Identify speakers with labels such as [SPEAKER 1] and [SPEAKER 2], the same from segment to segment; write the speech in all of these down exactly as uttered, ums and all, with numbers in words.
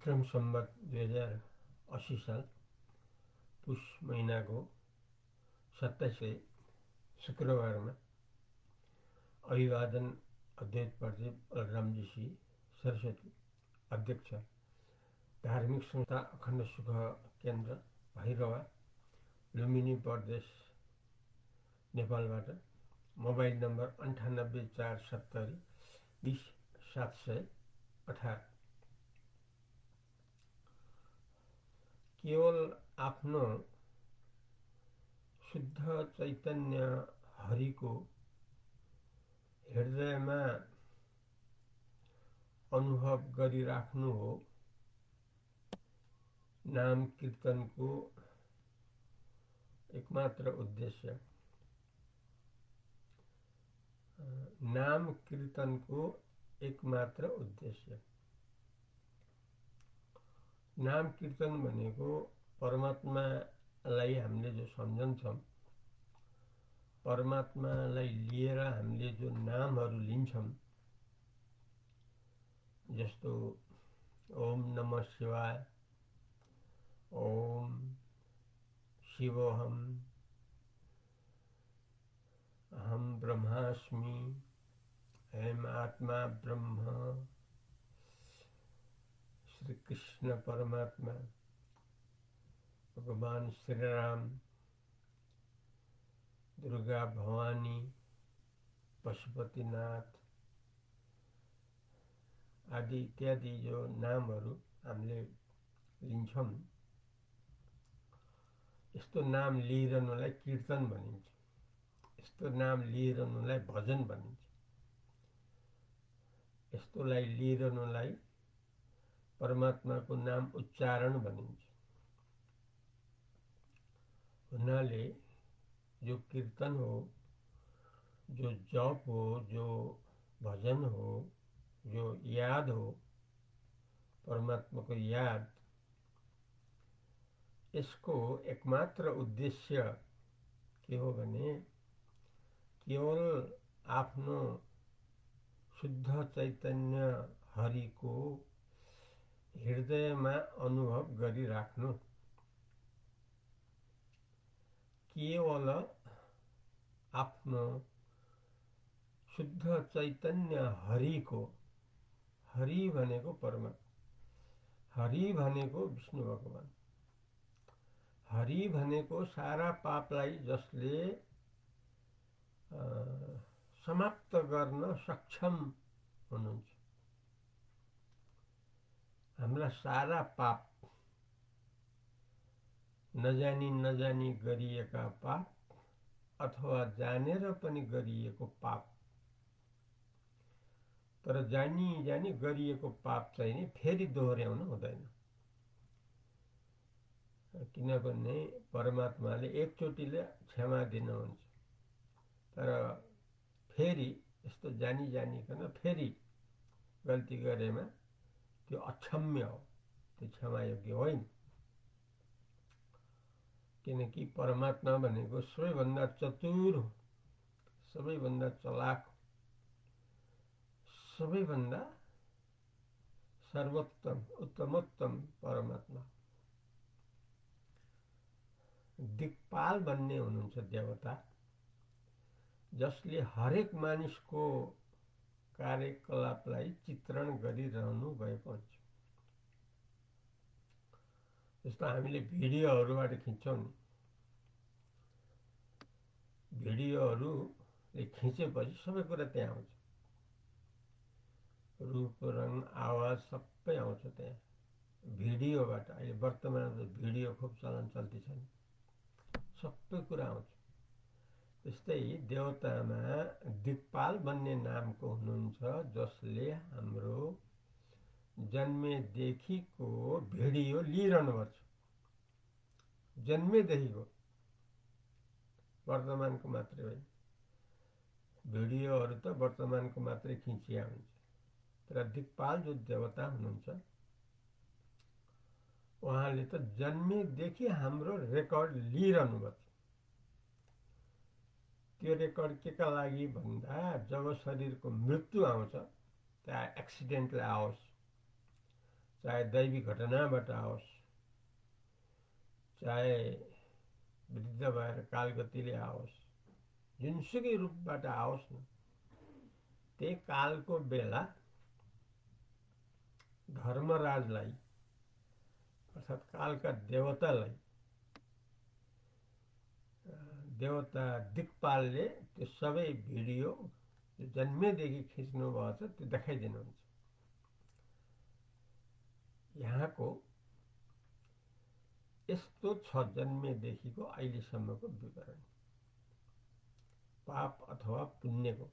[SPEAKER 1] विक्रम सम्वत दुई हजार अस्सी साल पुष महीनाको सत्ताइस शुक्रबारमा अभिवादन अद्वैत प्रदीप बलरामजी सरस्वती अध्यक्ष धार्मिक संस्था अखण्ड सुख केन्द्र भैरवा लुम्बिनी प्रदेश नेपालबाट मोबाइल नम्बर अन्ठानब्बे चार सत्तरी बिस सात सय अठार केवल आफ्नो शुद्ध चैतन्य हरिको हृदयमा अनुभव गरिराख्नु हो नाम कीर्तनको एकमात्र उद्देश्य। नाम कीर्तनको एकमात्र उद्देश्य। नाम कीर्तन भनेको परमात्मालाई हामीले जो सम्झन्छौँ, परमात्मालाई लिएर हामीले जो नामहरू लिन्छौँ, जस्तो ओम नमः शिवाय, ओम शिवोहम, अहम ब्रह्मास्मि, अहम आत्मा ब्रह्म, श्री कृष्ण परमात्मा, भगवान श्री राम, दुर्गा भवानी, पशुपतिनाथ आदि इत्यादि जो नामहरू हामीले लिन्छौँ, यस्तो नाम लिइरहनुलाई कीर्तन भनिन्छ। यस्तो नाम लिइरहनुलाई भजन भनिन्छ। यस्तोलाई लिइरहनुलाई परमात्माको नाम उच्चारण भनिन्छ। हुनाले जो कीर्तन हो, जो जप हो, जो भजन हो, जो याद हो, परमात्मा को याद, यसको एकमात्र उद्देश्य के हो भने केवल आफ्नो शुद्ध चैतन्य हरिको हृदयमा अनुभव गरिराख्नु। केवल आफ्नो शुद्ध चैतन्य हरिको, हरि भनेको परमात्मा, हरि भनेको विष्णु भगवान, हरि भनेको सारा पापलाई जसले समाप्त गर्न सक्षम हुनुहुन्छ। हाम्रा सारा पाप, नजानी नजानी गरिएका पाप अथवा जानेर पनि गरिएको पाप, तर जानी जानी गरिएको पाप चाहिँ नि फेरि दोहोर्याउन हुँदैन। किनभने परमात्माले एकचोटिले क्षमा दिनुहुन्छ, तर फेरि यस्तो जानी जानिकन फेरि गल्ती गरेमा त्यो अक्षम्य हो, त्यो क्षमा योग्य होइन। किनकि परमात्मा भनेको सबैभन्दा चतुर हो, सबैभन्दा चलाक, सबैभन्दा सर्वोत्तम उत्तमोत्तम परमात्मा। दिक्पाल भन्ने हुनुहुन्छ देवता, जसले हरेक मानिसको कार्यकलापलाई चित्रण गरिरहनु भएको हुन्छ। जस्तो हामीले भिडियोहरूबाट खिच्छौँ नि, भिडियोहरूले खिचेपछि सबै कुरा त्यहाँ आउँछ, रूप रङ आवाज सबै आउँछ त्यहाँ भिडियोबाट। अहिले वर्तमानमा भिडियो खूब चलन चल्ती छ नि, सबै कुरा आउँछ। त्यस्तै देवतामा दिक्पाल भन्ने नामको हुनुहुन्छ, जसले हाम्रो जन्मेदेखिको भिडियो लिइरहनु पर्छ। जन्मेदेखिको, वर्तमानको मात्रै होइन। भिडियोहरू त वर्तमानको मात्रै खिचिया हुन्छ, तर दिक्पाल जो देवता हुनुहुन्छ, उहाँले त जन्मेदेखि हाम्रो रेकर्ड लिइरहनु पर्छ। त्यो रेकर्ड के का लागि भन्दा जब शरीरको मृत्यु आउँछ, चाहे एक्सिडेन्टले आओस्, चाहे दैवी घटनाबाट आओस्, चाहे वृद्ध भएर कालगतिले आओस्, जुनसुकै रूपबाट आओस् न, त्यही कालको बेला धर्मराजलाई अर्थात् कालका देवतालाई देवता दिक्पालले त्यो सबै भिडियो जन्मेदेखि खिच्नु भएको छ त्यो देखाइदिनुहुन्छ। यहाँको यस्तो छ जन्मेदेखिको अहिलेसम्मको विवरण, पाप अथवा पुण्यको,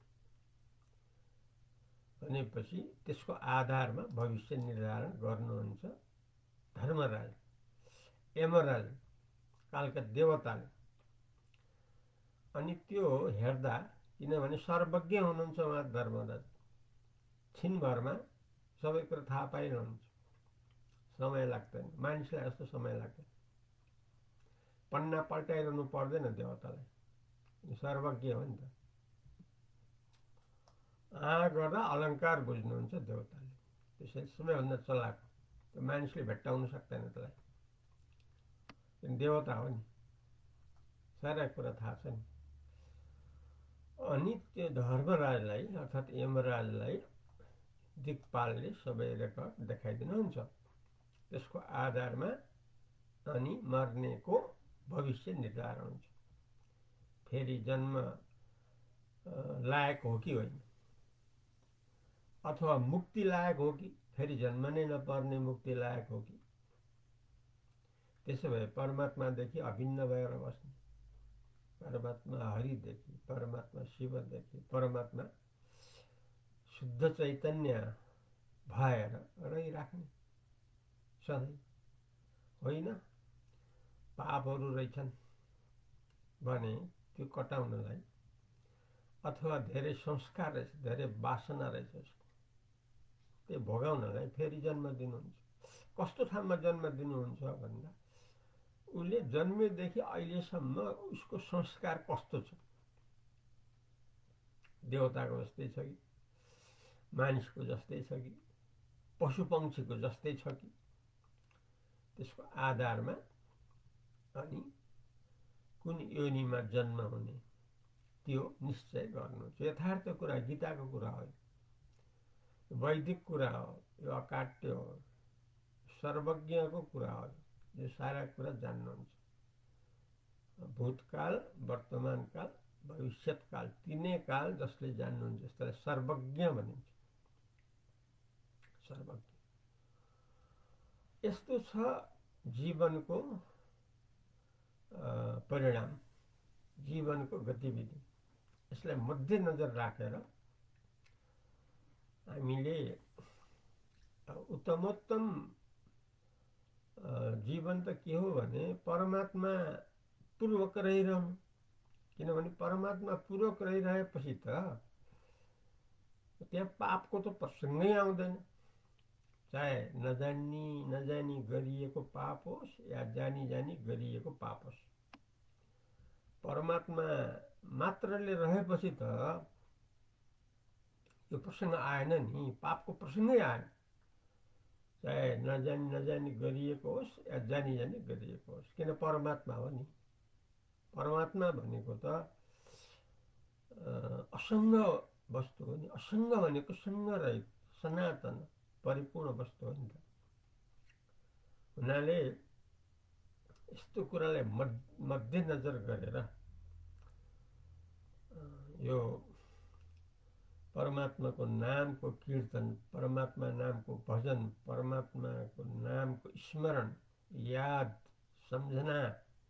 [SPEAKER 1] भनेपछि त्यसको आधारमा भविष्य निर्धारण गर्नुहुन्छ धर्मराज, यमराज, कालका देवताले। अनि त्यो हेर्दा, किनभने सर्वज्ञ हुनुहुन्छ उहाँ धर्मराज, छिनभरमा सबै कुरा थाहा पाइरहनुहुन्छ, समय लाग्दैन, मानिसलाई जस्तो समय लाग्दैन, पन्ना पल्टाइरहनु पर्दैन देवतालाई, सर्वज्ञ हो नि त। आ गर्दा अलङ्कार बुझ्नुहुन्छ देवताले, त्यसैले सबैभन्दा चलाक, त्यो मानिसले भेट्टाउन सक्दैन त्यसलाई, देवता हो नि, सारा कुरा थाहा छ नि। अनि त्यो धर्मराजलाई अर्थात् यमराजलाई दिक्पालले सबै रेकर्ड देखाइदिनुहुन्छ। त्यसको आधारमा अनि मर्नेको भविष्य निर्धारण हुन्छ, फेरि जन्म लायक हो कि होइन, अथवा मुक्ति लायक हो कि फेरि जन्म नै नपर्ने मुक्ति लायक हो कि। त्यसो भए परमात्मादेखि अभिन्न भएर बस्ने, परमात्मा हरिदेखि, परमात्मा शिवदेखि, परमात्मा शुद्ध चैतन्य भएर रहिराख्ने सधैँ, होइन पापहरू रहेछन् भने त्यो कटाउनलाई, अथवा धेरै संस्कार रहेछ, धेरै वासना रहेछ उसको, त्यो भोगाउनलाई फेरि जन्म दिनुहुन्छ। कस्तो ठाउँमा जन्म दिनुहुन्छ भन्दा उसले जन्मेदेखि अहिलेसम्म उसको संस्कार कस्तो छ, देवताको जस्तै छ कि, मानिसको जस्तै छ कि, पशुपक्षीको जस्तै छ कि, त्यसको आधारमा अनि कुन योनिमा जन्म हुने त्यो निश्चय गर्नुहुन्छ। यथार्थ कुरा, गीताको कुरा हो, वैदिक कुरा हो, यो अकाट्य हो, सर्वज्ञको कुरा हो, यो सारा कुरा जान्नुहुन्छ। भूतकाल, वर्तमान काल, भविष्यत काल, तीनै काल जसले जान्नुहुन्छ त्यसलाई सर्वज्ञ भनिन्छ। सर्वज्ञ यस्तो छ जीवनको परिणाम, जीवनको गतिविधि। यसलाई मध्यनजर राखेर हामीले उत्तमोत्तम जीवन त के हो भने परमात्मा पूर्वक रहिरहनु, किनभने परमात्मा पूर्वक रहिरहेपछि त त्यहाँ पापको त प्रसङ्गै आउँदैन, चाहे नजानी नजानी गरिएको पाप होस् या जानी जानी गरिएको पाप होस्। परमात्मा मात्रले रहेपछि त यो प्रसङ्ग आएन नि, पापको प्रसङ्गै आएन, चाहे नजानी नजानी गरिएको होस् या जानी जानी गरिएको होस्, किन परमात्मा हो नि। परमात्मा भनेको त असङ्ग वस्तु हो नि, असङ्ग भनेको सङ्ग रहित सनातन परिपूर्ण वस्तु हो नि त। हुनाले यस्तो कुरालाई मध्यनजर गरेर यो परमात्माको नामको कीर्तन, परमात्मा नामको भजन, परमात्माको नामको स्मरण, याद, सम्झना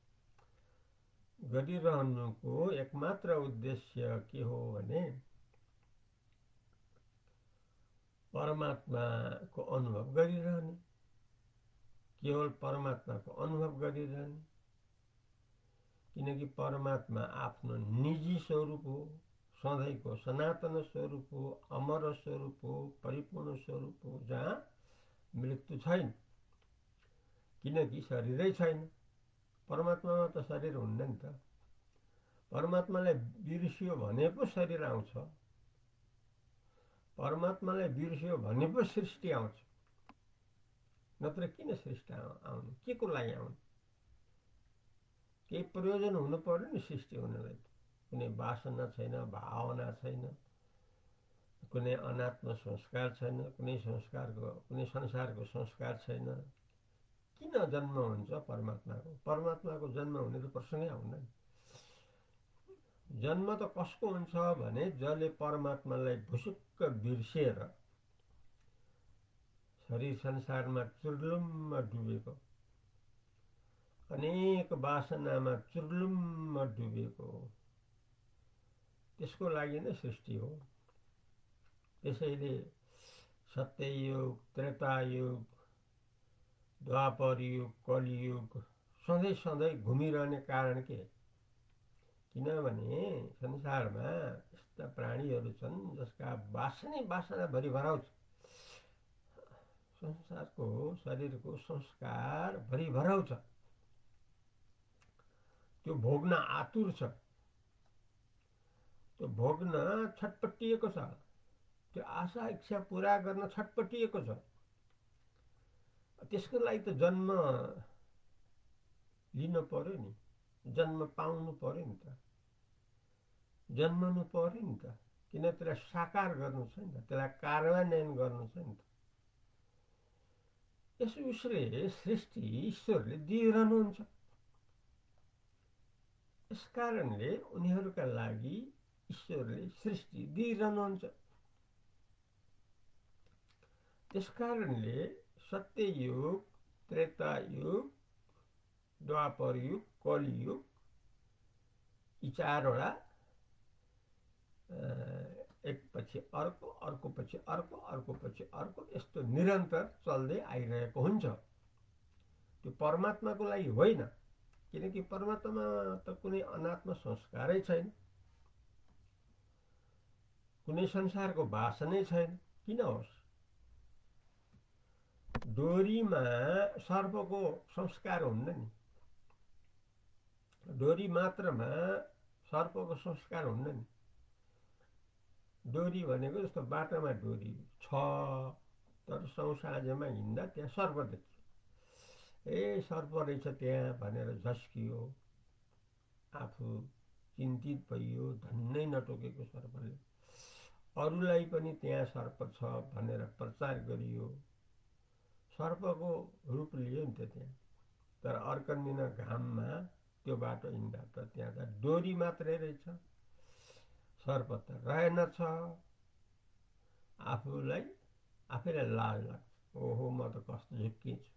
[SPEAKER 1] गरिरहनुको एकमात्र उद्देश्य के हो भने परमात्माको अनुभव गरिरहने, केवल परमात्माको अनुभव गरिरहने। किनकि परमात्मा आफ्नो निजी स्वरूप हो, सधैँको सनातन स्वरूप हो, अमर स्वरूप हो, परिपूर्ण स्वरूप हो, जहाँ मृत्यु छैन, किनकि शरीरै छैन। परमात्मामा त शरीर हुन्न नि त। परमात्मालाई बिर्सियो भने पो शरीर आउँछ, परमात्मालाई बिर्सियो भने पो सृष्टि आउँछ। नत्र किन सृष्टि आउनु, के को लागि आउनु? केही प्रयोजन हुनु पर्यो नि सृष्टि हुनलाई। कुनै वासना छैन, भावना छैन, कुनै अनात्म संस्कार छैन, कुनै संस्कारको कुनै संसारको संस्कार छैन। किन जन्म हुन्छ परमात्माको? परमात्माको जन्म हुने त प्रसङ्गै आउँदैन। जन्म त कसको हुन्छ भने जसले परमात्मालाई भुसुक्क बिर्सेर शरीर संसारमा चुर्लुम्म डुबेको, अनेक वासनामा चुर्लुम्म डुबेको, त्यसको लागि नै सृष्टि हो। त्यसैले सत्ययुग, त्रेतायुग, द्वापर युग, कलियुग सधैँ सधैँ घुमिरहने कारण के? किनभने संसारमा यस्ता प्राणीहरू छन् जसका वासनै वासनाभरि भराउँछ। संसारको शरीरको संस्कार भरि भराउँछ, त्यो भोग्न आतुर छ, त्यो भोग्न छटपटिएको छ, त्यो आशा इच्छा पुरा गर्न छटपटिएको छ। त्यसको लागि त जन्म लिनु पर्यो नि, जन्म पाउनु पर्यो नि त, जन्मनु पर्यो नि त। किन त्यसलाई साकार गर्नु छ नि त, त्यसलाई कार्यान्वयन गर्नु छ नि त। यस उसले सृष्टि ईश्वरले दिइरहनुहुन्छ। यस कारणले उनीहरूका लागि ईश्वरले सृष्टि दिइरहनुहुन्छ। त्यस कारणले सत्ययुग, त्रेतायुग, द्वापर युग, कलियुग यी चारवटा एकपछि अर्को, अर्को पछि अर्को, अर्को पछि अर्को यस्तो निरन्तर चल्दै आइरहेको हुन्छ। त्यो परमात्माको लागि होइन, किनकि परमात्मा त कुनै अनात्म संस्कारै छैन, कुनै संसारको वासनै छैन। किन होस्? डोरीमा सर्पको संस्कार हुन्न नि, डोरी मात्रमा सर्पको संस्कार हुन्न नि। डोरी भनेको जस्तो बाटोमा डोरी छ, तर सौसाँझमा हिँड्दा त्यहाँ सर्प देखियो, ए सर्प रहेछ त्यहाँ भनेर झस्कियो, आफू चिन्तित भइयो, धन्नै नटोकेको सर्पले। अरूलाई पनि त्यहाँ सर्प छ भनेर प्रचार गरियो, सर्पको रूप लियो नि त त्यहाँ। तर अर्कन दिन घाममा त्यो बाटो हिँड्दा त त्यहाँ त डोरी मात्रै रहेछ, सर्प त रहेनछ। आफूलाई आफैलाई लाज लाग्छ, ओहो म त कस्तो झुक्किन्छु।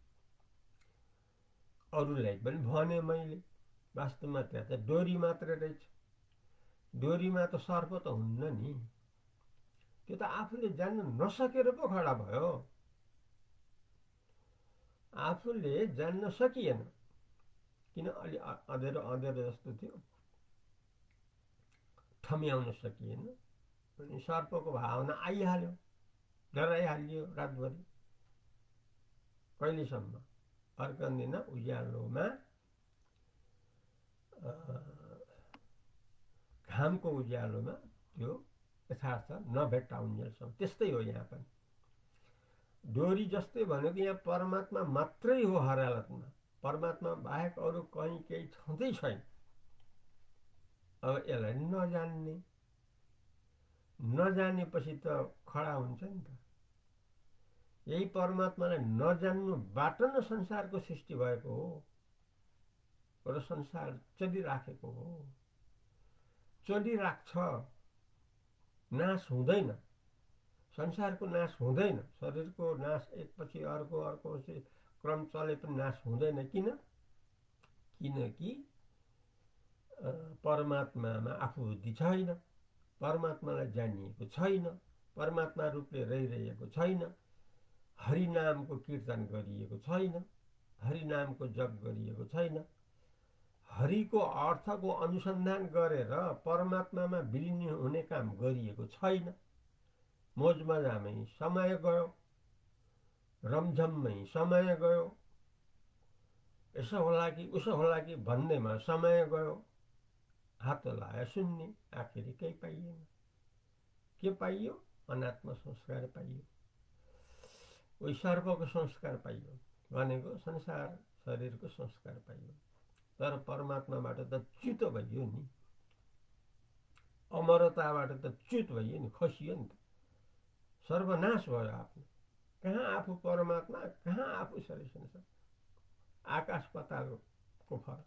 [SPEAKER 1] अरूलाई पनि भने मैले, वास्तवमा त्यहाँ त डोरी मात्रै रहेछ। डोरीमा त सर्प त हुन्न नि। त्यो त आफूले जान्न नसकेर पो खडा भयो, आफूले जान्न सकिएन। किन? अलि अँधेरो अँधेरो जस्तो थियो, ठम्याउन सकिएन, अनि सर्पको भावना आइहाल्यो, डराइहालियो रातभरि। कहिलेसम्म? अर्कन दिन उज्यालोमा, घामको उज्यालोमा त्यो यथार्थ नभेट्टाउन्जेलसम्म। त्यस्तै हो यहाँ पनि। डोरी जस्तै भनेको यहाँ परमात्मा मात्रै हो हर हालतमा, परमात्मा बाहेक अरू कहीँ केही छँदै छैन। अब यसलाई नजान्ने, नजानेपछि त खडा हुन्छ नि त। यही परमात्मालाई नजान्नुबाट न संसारको सृष्टि भएको हो र संसार चलिराखेको हो, चलिराख्छ, नाश हुँदैन। संसारको नाश हुँदैन, शरीरको नाश एकपछि अर्को, अर्को क्रम चले पनि नाश हुँदैन। किन? किनकि परमात्मामा आफू बुद्धि छैन, परमात्मालाई जानिएको छैन, परमात्मा रूपले रहिरहेको छैन, हरिनामको कीर्तन गरिएको छैन, हरिनामको जप गरिएको छैन, हरिको अर्थको अनुसन्धान गरेर परमात्मामा विलिन हुने काम गरिएको छैन। मोजमजामै समय गयो, रमझममै समय गयो, यसो होला कि उसो होला कि भन्दैमा समय गयो, हात लायो शून्य, आखिरी केही पाइएन। के पाइयो? अनात्म संस्कार पाइयो, उही सर्पको संस्कार पाइयो। भनेको संसार शरीरको संस्कार पाइयो, तर परमात्माबाट त च्युत भइयो नि, अमरताबाट त च्युत भइयो नि, खसियो नि त, सर्वनाश भयो आफ्नो। कहाँ आफू परमात्मा, कहाँ आफू शरीर संसार, आकाश पातालको फरक।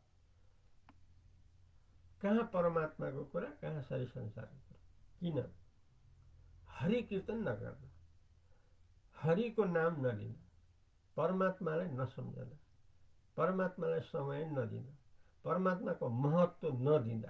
[SPEAKER 1] कहाँ परमात्माको कुरा, कहाँ शरीर संसारको कुरा। किन? हरि कीर्तन नगर्दा, हरिको नाम नलिँदा, परमात्मालाई नसम्झँदा, परमात्मालाई समय नदिँदा, परमात्माको महत्त्व नदिँदा,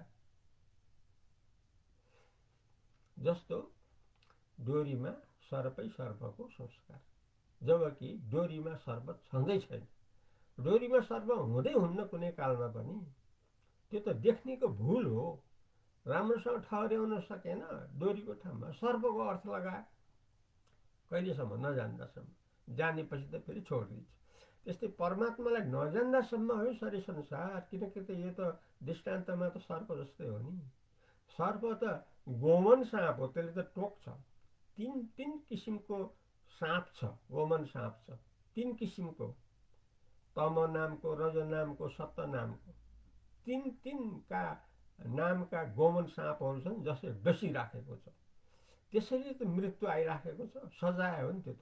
[SPEAKER 1] जस्तो डोरीमा सर्पै सर्पको संस्कार, जबकि डोरीमा सर्प छँदै छैन। डोरीमा सर्प हुँदै हुन्न कुनै कालमा पनि, त्यो त देख्नेको भुल हो, राम्रोसँग ठहर्याउन सकेन, डोरीको ठाउँमा सर्पको अर्थ लगाए, कहिलेसम्म? नजान्दासम्म। जानेपछि त फेरि छोडिदिन्छ। त्यस्तै परमात्मालाई नजान्दासम्म हो शरीर संसार, किनकि त यो त दृष्टान्तमा त सर्प जस्तै हो नि। सर्प त गोमन साँप हो, त्यसले त टोक्छ। तीन तीन किसिमको साँप छ, गोमन साँप छ, तीन किसिमको, तम नामको, रज नामको, सत्त नामको, तीन तीनका नामका गोमन साँपहरू छन्, जसले डसिराखेको छ। त्यसैले त मृत्यु आइराखेको छ, सजाय हो नि त्यो त।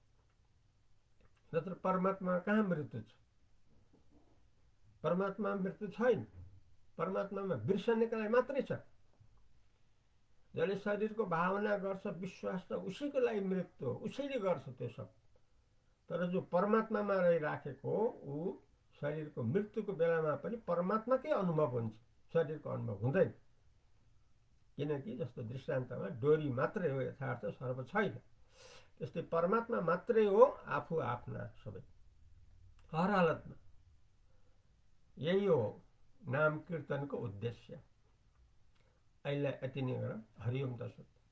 [SPEAKER 1] नत्र परमात्मा कहाँ मृत्यु छ? परमात्मा मृत्यु छैन, परमात्मामा बिर्सनेको लागि मात्रै छ। जसले शरीरको भावना गर्छ, विश्वास छ, उसैको लागि मृत्यु हो, उसैले गर्छ त्यो सब। तर जो परमात्मामा रहिराखेको हो, ऊ शरीरको मृत्युको बेलामा पनि परमात्माकै अनुभव हुन्छ, शरीरको अनुभव हुँदैन। किनकि जस्तो दृष्टान्तमा डोरी मात्रै हो यथार्थ, सर्प छैन। त्यस्तै परमात्मा मात्रै हो आफू आफ्ना सबै, हर हालतमा। यही हो नाम कीर्तनको उद्देश्य। अहिले यति नै गरौँ। हरिओम तत्सत्।